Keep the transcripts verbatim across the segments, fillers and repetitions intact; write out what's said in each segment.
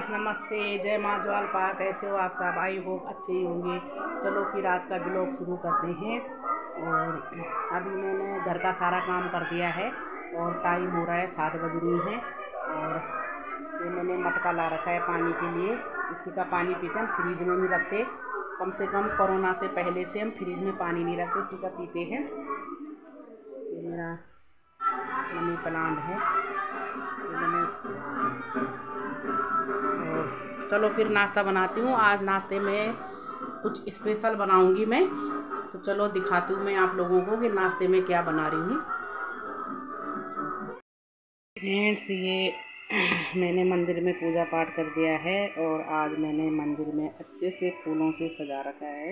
नमस्ते, जय माँ ज्वालपा। कैसे हो आप सब? आई होप अच्छे ही होंगे। चलो फिर आज का ब्लॉग शुरू करते हैं। और अभी मैंने घर का सारा काम कर दिया है और टाइम हो रहा है, सात बज रही हैं। और ये मैंने मटका ला रखा है पानी के लिए। इसी का पानी पीते हैं, फ्रिज में नहीं रखते। कम से कम कोरोना से पहले से हम फ्रिज में पानी नहीं रखते, इसी का पीते हैं। ये मेरा मनी प्लांट है। मैंने चलो फिर नाश्ता बनाती हूँ। आज नाश्ते में कुछ स्पेशल बनाऊंगी मैं, तो चलो दिखाती हूँ मैं आप लोगों को कि नाश्ते में क्या बना रही हूँ। फ्रेंड्स, ये मैंने मंदिर में पूजा पाठ कर दिया है और आज मैंने मंदिर में अच्छे से फूलों से सजा रखा है।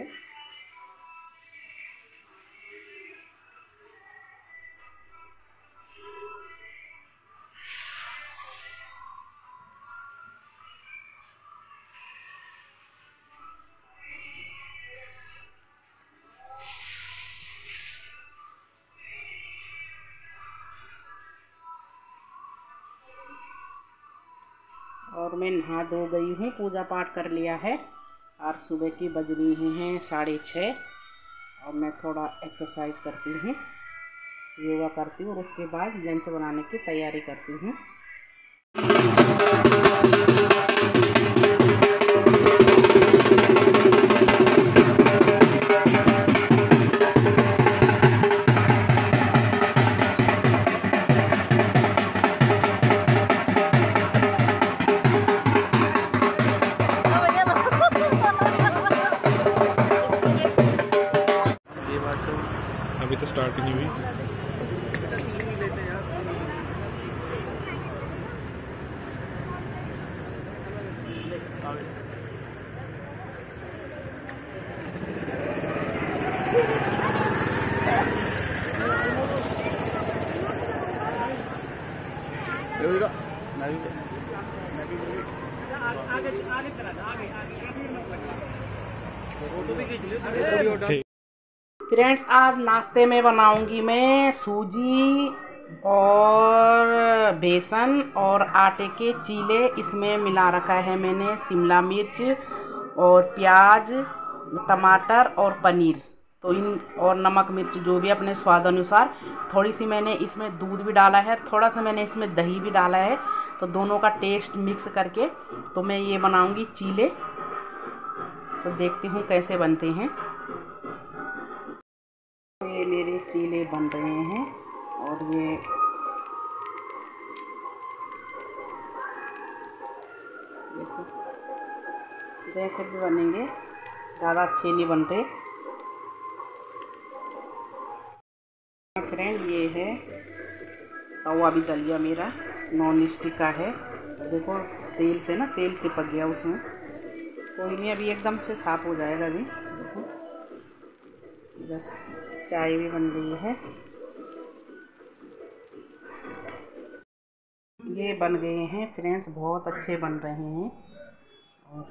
और मैं नहा धो गई हूँ, पूजा पाठ कर लिया है। और सुबह की बज रही हैं साढ़े छः और मैं थोड़ा एक्सरसाइज करती हूँ, योगा करती हूँ और उसके बाद लंच बनाने की तैयारी करती हूँ। अभी तो स्टार्ट ही नहीं हुई। फ्रेंड्स, आज नाश्ते में बनाऊंगी मैं सूजी और बेसन और आटे के चीले। इसमें मिला रखा है मैंने शिमला मिर्च और प्याज, टमाटर और पनीर। तो इन और नमक मिर्च जो भी अपने स्वाद अनुसार। थोड़ी सी मैंने इसमें दूध भी डाला है, थोड़ा सा मैंने इसमें दही भी डाला है। तो दोनों का टेस्ट मिक्स करके तो मैं ये बनाऊंगी चीले। तो देखती हूँ कैसे बनते हैं। ये मेरे चीले बन रहे हैं और ये देखो जैसे भी बनेंगे, ज़्यादा अच्छे नहीं बन रहे। फ्रेंड, ये है तवा भी जल गया मेरा, नॉन स्टिक का है। देखो तेल से ना तेल चिपक गया उसमें। कोई नहीं, अभी एकदम से साफ हो जाएगा। अभी देखो चाय भी बन रही है। ये बन गए हैं फ्रेंड्स, बहुत अच्छे बन रहे हैं और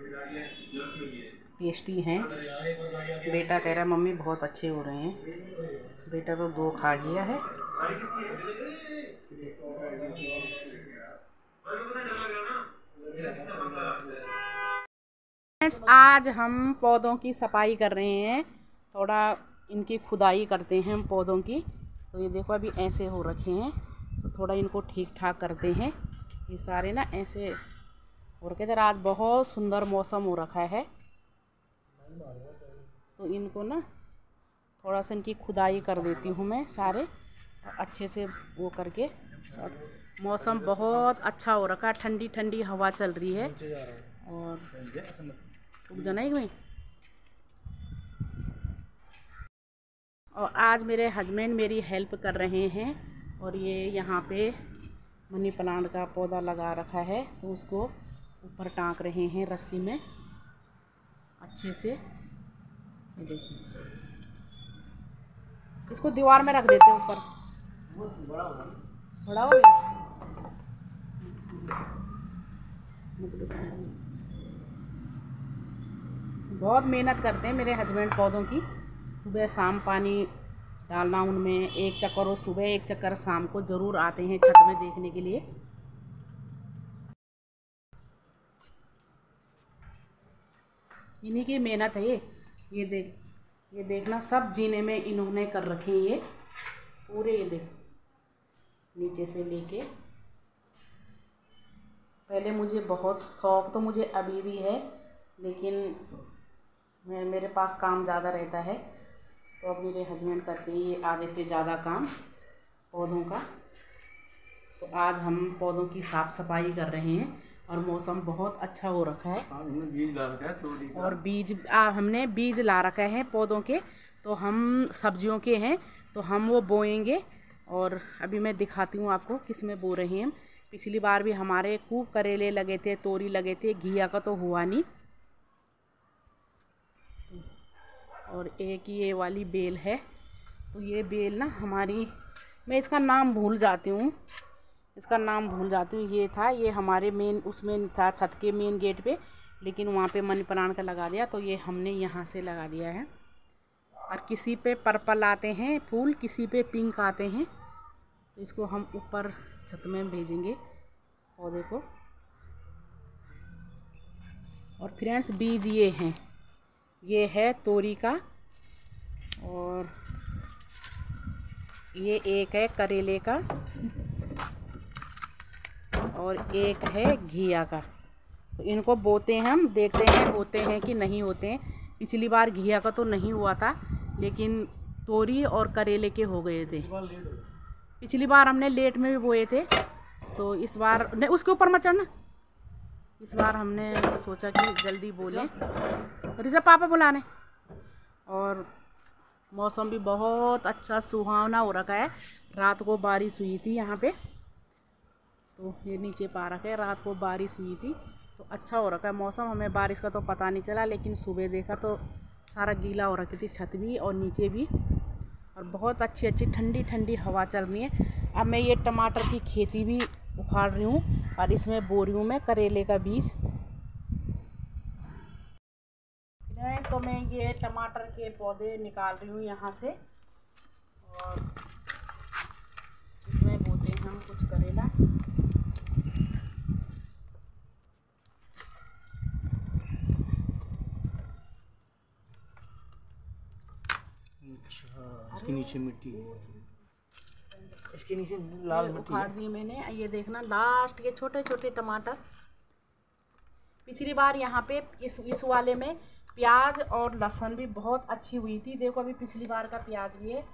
टेस्टी हैं। बेटा कह रहा है मम्मी बहुत अच्छे हो रहे हैं। बेटा तो दो खा गया है। फ्रेंड्स, आज हम पौधों की सफाई कर रहे हैं, थोड़ा इनकी खुदाई करते हैं हम पौधों की। तो ये देखो अभी ऐसे हो रखे हैं, तो थोड़ा इनको ठीक ठाक करते हैं। ये सारे ना ऐसे और कहते हैं। आज बहुत सुंदर मौसम हो रखा है, तो इनको ना थोड़ा सा इनकी खुदाई कर देती हूँ मैं सारे अच्छे से वो करके। और मौसम बहुत अच्छा हो रखा है, ठंडी ठंडी हवा चल रही है। और जनाई गई। और आज मेरे हस्बैंड मेरी हेल्प कर रहे हैं। और ये यहाँ पे मनी प्लांट का पौधा लगा रखा है, तो उसको ऊपर टांक रहे हैं रस्सी में अच्छे से। देखिए, इसको दीवार में रख देते हैं ऊपर। बड़ा हो गया। बहुत मेहनत करते हैं मेरे हस्बैंड पौधों की। सुबह शाम पानी डालना उनमें, एक चक्कर वो सुबह एक चक्कर शाम को ज़रूर आते हैं छत में देखने के लिए। इन्हीं की मेहनत है ये ये देख ये देखना, सब जीने में इन्होंने कर रखे हैं ये पूरे। ये देख नीचे से लेके, पहले मुझे बहुत शौक़ तो मुझे अभी भी है, लेकिन मैं मेरे पास काम ज़्यादा रहता है, तो अब मेरे हस्बैंड करते हैं ये आधे से ज़्यादा काम पौधों का। तो आज हम पौधों की साफ़ सफाई कर रहे हैं और मौसम बहुत अच्छा हो रखा है। हमने बीज ला रखा है तोरी का। और बीज आ, हमने बीज ला रखा है पौधों के, तो हम सब्जियों के हैं तो हम वो बोएंगे। और अभी मैं दिखाती हूँ आपको किस में बो रहे हैं हम। पिछली बार भी हमारे खूब करेले लगे थे, तोरी लगे थे, घिया का तो हुआ नहीं। और एक ये वाली बेल है, तो ये बेल ना हमारी, मैं इसका नाम भूल जाती हूँ इसका नाम भूल जाती हूँ ये था, ये हमारे मेन उसमें था छत के मेन गेट पे, लेकिन वहाँ पे मनी प्लांट का लगा दिया, तो ये हमने यहाँ से लगा दिया है। और किसी पे पर्पल आते हैं फूल, किसी पे पिंक आते हैं, तो इसको हम ऊपर छत में भेजेंगे पौधे को। और फ्रेंड्स बीज ये हैं, ये है तोरी का, और ये एक है करेले का, और एक है घिया का। तो इनको बोते हैं हम, देखते हैं होते हैं कि नहीं होते हैं। पिछली बार घिया का तो नहीं हुआ था, लेकिन तोरी और करेले के हो गए थे। पिछली बार हमने लेट में भी बोए थे, तो इस बार नहीं, उसके ऊपर मत चढ़ना। इस बार हमने सोचा कि जल्दी बोलें, रिजा पापा बुलाने। और मौसम भी बहुत अच्छा सुहावना हो रखा है। रात को बारिश हुई थी यहाँ पे, तो ये नीचे पार्क है, रात को बारिश हुई थी, तो अच्छा हो रखा है मौसम। हमें बारिश का तो पता नहीं चला, लेकिन सुबह देखा तो सारा गीला हो रखी थी, छत भी और नीचे भी। और बहुत अच्छी अच्छी ठंडी ठंडी हवा चल रही है। अब मैं ये टमाटर की खेती भी उखाड़ रही हूँ, और इसमें बो रही हूँ मैं करेले का बीज। तो मैं ये टमाटर के पौधे निकाल रही हूँ यहाँ से, और इसमें बोते हैं हम कुछ करेला। अच्छा, इसके नीचे मिट्टी है, इसके नीचे लाल मिट्टी उखाड़ दी मैंने। ये देखना लास्ट के छोटे छोटे टमाटर। पिछली बार यहाँ पे इस इस वाले में प्याज और लहसुन भी बहुत अच्छी हुई थी। देखो अभी पिछली बार का प्याज भी है।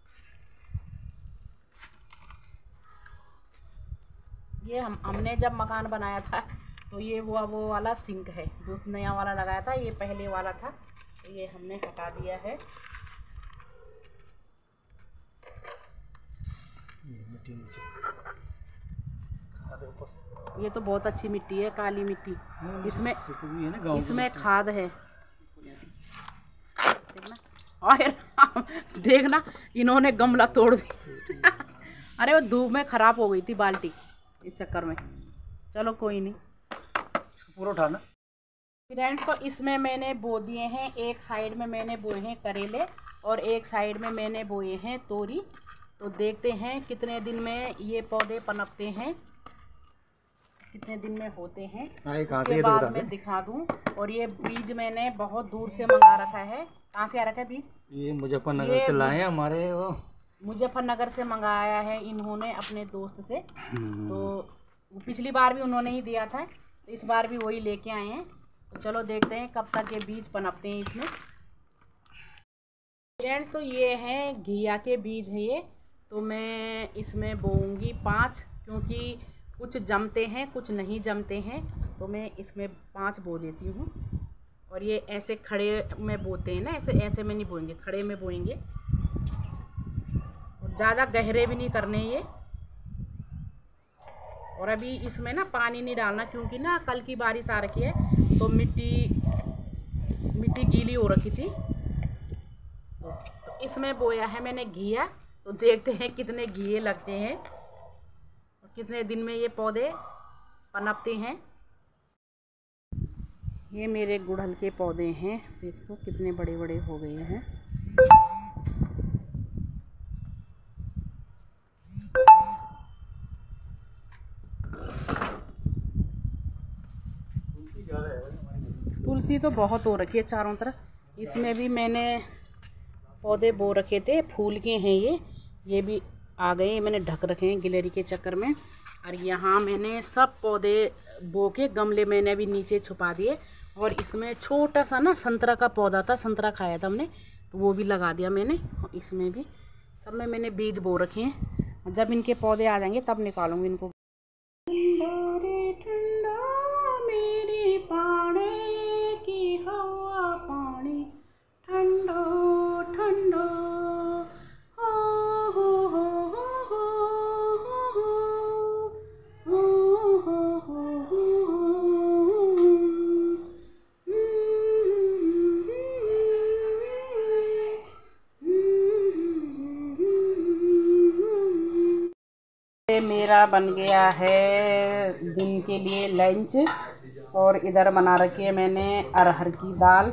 ये हम हमने जब मकान बनाया था, तो ये वो वो वाला सिंक है, जो नया वाला लगाया था, ये पहले वाला था, तो ये हमने हटा दिया है। ये मिट्टी नीचे, खाद ऊपर से। ये तो बहुत अच्छी मिट्टी है, काली मिट्टी। इसमें है ना, गाँव इसमें खाद है, देखना। और देखना इन्होंने गमला तोड़ दी। अरे वो धूप में ख़राब हो गई थी बाल्टी, इस चक्कर में। चलो कोई नहीं, पूरा उठाना। फ्रेंड्स तो इसमें मैंने बो दिए हैं, एक साइड में मैंने बोए हैं करेले और एक साइड में मैंने बोए हैं तोरी। तो देखते हैं कितने दिन में ये पौधे पनपते हैं, कितने दिन में होते हैं, उसके बाद मैं दिखा दूं। और ये बीज मैंने बहुत दूर से मंगा रखा है। कहाँ से आ रखा है बीज? ये मुजफ्फरनगर से लाए हैं हमारे, वो मुजफ्फरनगर से मंगाया है इन्होंने अपने दोस्त से। तो पिछली बार भी उन्होंने ही दिया था, तो इस बार भी वही लेके आए हैं। तो चलो देखते हैं कब तक ये बीज पनपते हैं इसमें। फ्रेंड्स तो ये हैं घिया के बीज हैं ये। तो मैं इसमें बोऊंगी पाँच, क्योंकि कुछ जमते हैं कुछ नहीं जमते हैं, तो मैं इसमें पाँच बो देती हूँ। और ये ऐसे खड़े में बोते हैं ना, ऐसे ऐसे में नहीं बोएंगे, खड़े में बोएंगे। और ज़्यादा गहरे भी नहीं करने ये। और अभी इसमें ना पानी नहीं डालना, क्योंकि ना कल की बारिश आ रखी है, तो मिट्टी मिट्टी गीली हो रखी थी। तो इसमें बोया है मैंने घिया। तो देखते हैं कितने घिए लगते हैं और कितने दिन में ये पौधे पनपते हैं। ये मेरे गुड़हल के पौधे हैं, देखो कितने बड़े बड़े हो गए हैं। तुलसी तो बहुत हो रखी है चारों तरफ। इसमें भी मैंने पौधे बो रखे थे, फूल के हैं ये ये भी आ गए, मैंने ढक रखे हैं गिलहरी के चक्कर में। और यहाँ मैंने सब पौधे बो के गमले मैंने अभी नीचे छुपा दिए। और इसमें छोटा सा ना संतरा का पौधा था, संतरा खाया था हमने, तो वो भी लगा दिया मैंने। इसमें भी सब में मैंने बीज बो रखे हैं। जब इनके पौधे आ जाएंगे तब निकालूंगी इनको। ठंडा मेरी पानी की हवा पानी ठंडो ठंडो हो हो हो हो हो हो हो। मेरा बन गया है दिन के लिए लंच। और इधर बना रखी है मैंने अरहर की दाल,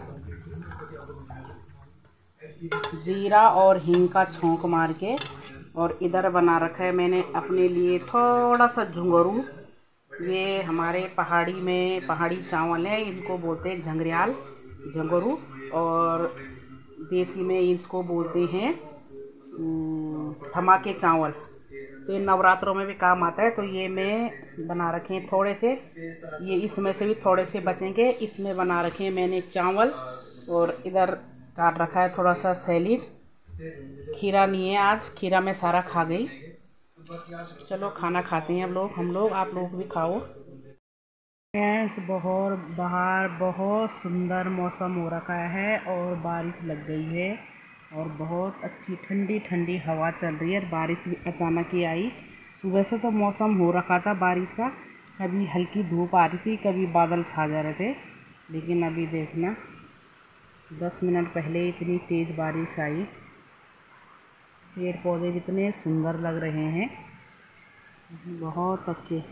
जीरा और हींग का छोंक मार के। और इधर बना रखा है मैंने अपने लिए थोड़ा सा झुंगरू। ये हमारे पहाड़ी में पहाड़ी चावल है, इनको बोलते हैं झंगरियाल झंगरू, और देसी में इसको बोलते हैं समा के चावल। तो ये नवरात्रों में भी काम आता है। तो ये मैं बना रखे हैं थोड़े से, ये इसमें से भी थोड़े से बचेंगे। इसमें बना रखे हैं मैंने चावल। और इधर काट रखा है थोड़ा सा सैलेड। खीरा नहीं है आज, खीरा मैं सारा खा गई। चलो खाना खाते हैं अब लोग हम लोग, आप लोग भी खाओ। फ्रेंड्स बहुत बाहर बहुत सुंदर मौसम हो रखा है और बारिश लग गई है और बहुत अच्छी ठंडी ठंडी हवा चल रही है। बारिश भी अचानक ही आई। सुबह से तो मौसम हो रखा था बारिश का, कभी हल्की धूप आ रही थी, कभी बादल छा जा रहे थे। लेकिन अभी देखना दस मिनट पहले इतनी तेज़ बारिश आई। पेड़ पौधे भी इतने सुंदर लग रहे हैं, बहुत अच्छे।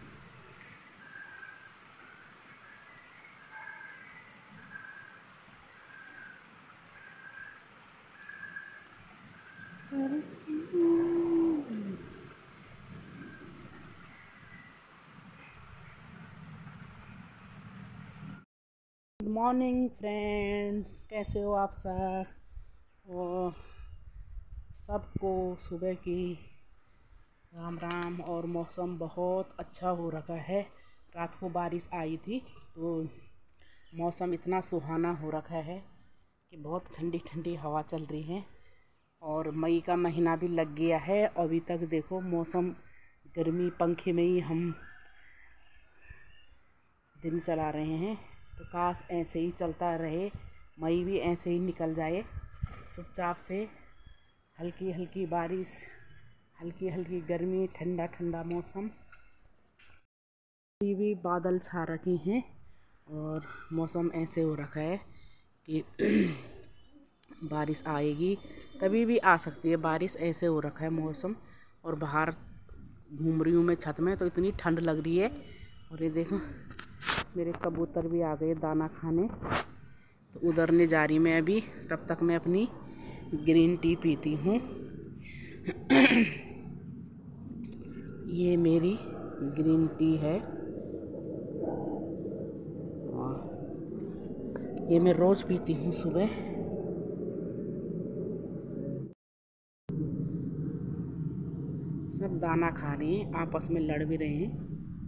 गुड मॉर्निंग फ्रेंड्स, कैसे हो आप सब। और सबको सुबह की राम राम। और मौसम बहुत अच्छा हो रखा है। रात को बारिश आई थी तो मौसम इतना सुहाना हो रखा है कि बहुत ठंडी ठंडी हवा चल रही है। और मई का महीना भी लग गया है, अभी तक देखो मौसम गर्मी, पंखे में ही हम दिन चला रहे हैं। तो काश ऐसे ही चलता रहे, मई भी ऐसे ही निकल जाए चुपचाप से। हल्की हल्की बारिश, हल्की हल्की गर्मी, ठंडा ठंडा मौसम। अभी भी बादल छा रखे हैं और मौसम ऐसे हो रखा है कि बारिश आएगी, कभी भी आ सकती है बारिश, ऐसे हो रखा है मौसम। और बाहर घूम रही हूँ मैं छत में तो इतनी ठंड लग रही है। और ये देखो मेरे कबूतर भी आ गए दाना खाने, तो उधरने जा रही मैं अभी। तब तक मैं अपनी ग्रीन टी पीती हूँ। ये मेरी ग्रीन टी है और ये मैं रोज़ पीती हूँ सुबह। सब दाना खा रहे हैं, आपस में लड़ भी रहे हैं।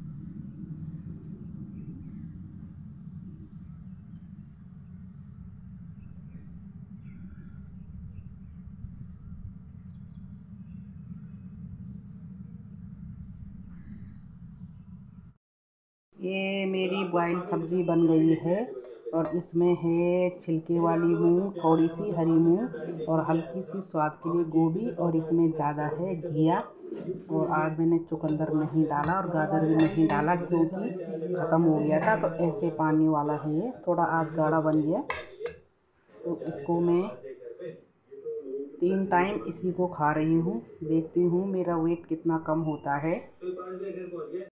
ये मेरी बॉइल सब्जी बन गई है और इसमें है छिलके वाली मूंग, थोड़ी सी हरी मूंग और हल्की सी स्वाद के लिए गोभी, और इसमें ज़्यादा है घिया। और आज मैंने चुकंदर नहीं डाला और गाजर भी नहीं डाला क्योंकि ख़त्म हो गया था। तो ऐसे पानी वाला है ये, थोड़ा आज गाढ़ा बन गया। तो इसको मैं तीन टाइम इसी को खा रही हूँ। देखती हूँ मेरा वेट कितना कम होता है।